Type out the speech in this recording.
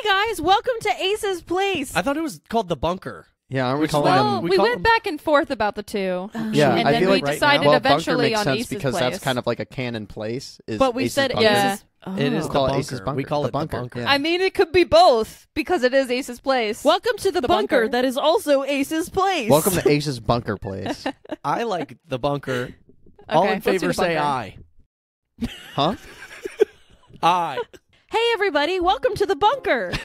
guys, welcome to Ace's Place. I thought it was called the bunker. Yeah, aren't we Which calling one? them? We went back and forth about the two. Yeah, and I then feel we like decided well, eventually bunker makes on sense Ace's because Place. that's kind of like a canon place. Is But we Ace's said bunker. yeah. Ace's... It is Oh. the Call it bunker. Ace's bunker. We call The it bunker, the bunker. yeah. I mean, it could be both because it is Ace's Place. Welcome to the bunker that is also Ace's Place. Welcome to Ace's bunker place. I like the bunker. All Okay, in let's do favor the say bunker. aye. Huh? Aye. Hey, everybody, welcome to the bunker.